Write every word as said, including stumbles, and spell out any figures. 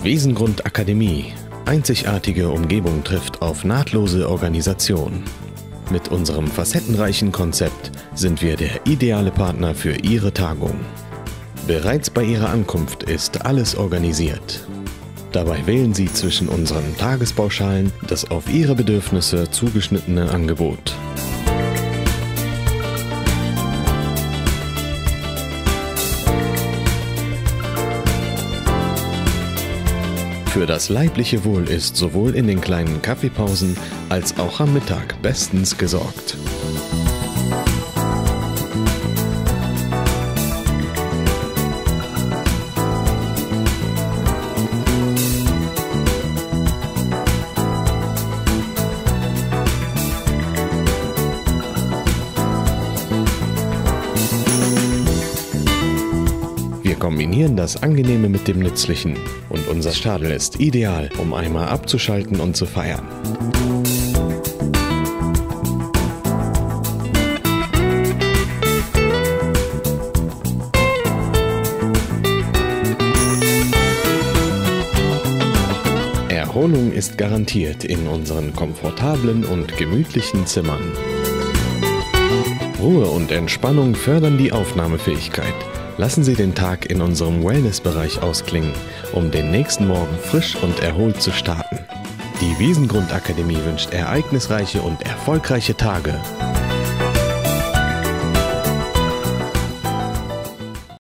Wiesengrund Akademie. Einzigartige Umgebung trifft auf nahtlose Organisation. Mit unserem facettenreichen Konzept sind wir der ideale Partner für Ihre Tagung. Bereits bei Ihrer Ankunft ist alles organisiert. Dabei wählen Sie zwischen unseren Tagespauschalen das auf Ihre Bedürfnisse zugeschnittene Angebot. Für das leibliche Wohl ist sowohl in den kleinen Kaffeepausen als auch am Mittag bestens gesorgt. Wir kombinieren das Angenehme mit dem Nützlichen und unser Stadel ist ideal, um einmal abzuschalten und zu feiern. Erholung ist garantiert in unseren komfortablen und gemütlichen Zimmern. Ruhe und Entspannung fördern die Aufnahmefähigkeit. Lassen Sie den Tag in unserem Wellnessbereich ausklingen, um den nächsten Morgen frisch und erholt zu starten. Die Wiesengrund Akademie wünscht ereignisreiche und erfolgreiche Tage.